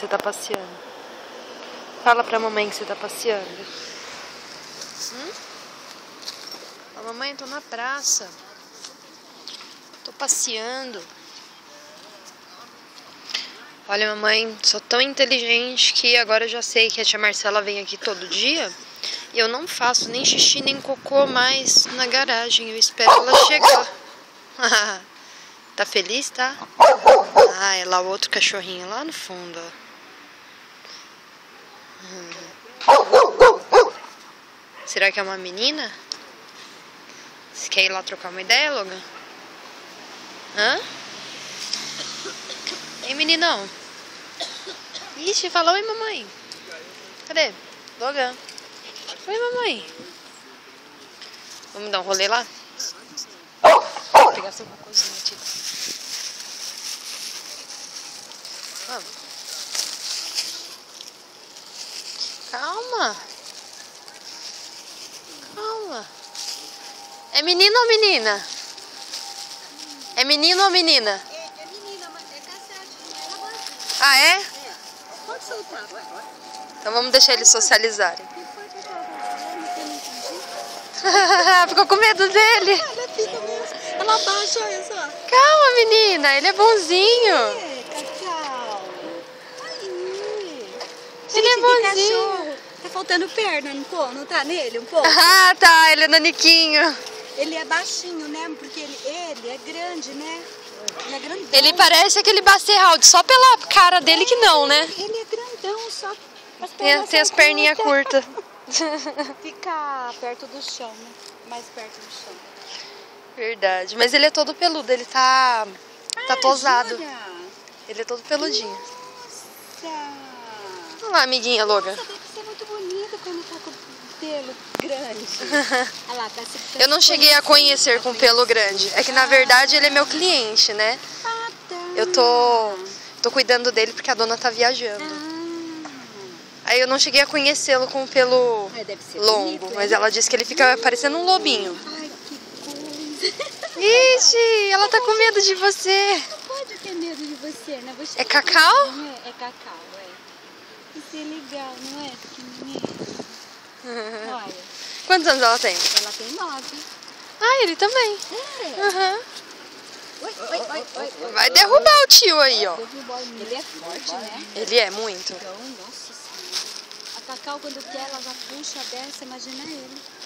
Você tá passeando. Fala pra mamãe que você tá passeando. A mamãe, eu tô na praça. Tô passeando. Olha, mamãe, sou tão inteligente que agora eu já sei que a tia Marcela vem aqui todo dia. E eu não faço nem xixi nem cocô mais na garagem. Eu espero ela chegar. Tá feliz, tá? Ah, é lá o outro cachorrinho lá no fundo, ó. Será que é uma menina? Você quer ir lá trocar uma ideia, Logan? Hã? Ei, meninão. Ixi, fala oi, mamãe. Cadê? Logan. Oi, mamãe. Vamos dar um rolê lá? Vou pegar seu cocôzinho aqui. Vamos. Calma. Calma. É menino ou menina? É menino ou menina? É menina, mas é caçadinha. Ela gosta. Ah, é? É. Pode soltar. Então vamos deixar eles socializarem. Ficou com medo dele. Ela fica mesmo. Ela abaixa, olha só. Calma, menina. Ele é bonzinho. É, Cacau. Aí. Ele é bonzinho. Cachorro. Tá faltando perna, não tá nele um pouco? Ah, tá. Ele é naniquinho. Ele é baixinho, né? Porque ele é grande, né? Ele é grandão. Ele parece aquele Basset-Hound, só pela cara dele que não, né? Ele é grandão, só Tem as perninhas curtas. Fica perto do chão, né? Mais perto do chão. Verdade. Mas ele é todo peludo, ele tá tosado. Júlia. Ele é todo peludinho. Nossa. Olha lá, amiguinha Logan. Nossa, deve ser muito bonito quando tá com pelo grande. Olha lá, tá se Eu não cheguei a conhecer com pelo grande. É que na verdade ele é meu cliente, né? Ah, tá. Eu tô cuidando dele porque a dona tá viajando. Aí eu não cheguei a conhecê-lo com o pelo Deve ser longo, bonito, mas hein? ela disse que ele fica parecendo um lobinho. Ai, que coisa. Ixi, ela tá com medo de você. Não pode ter medo de você, né? Você É Cacau? É Cacau, é. Isso é legal, não é? Pequenininha. Olha, Quantos anos ela tem? ela tem 9. Ah, ele também. É. Aham. Oi. Vai derrubar o tio aí, ó. Ele é forte, né? Ele é muito. Então, nossa senhora. A Cacau, quando quer, ela já puxa a dessa, imagina ele.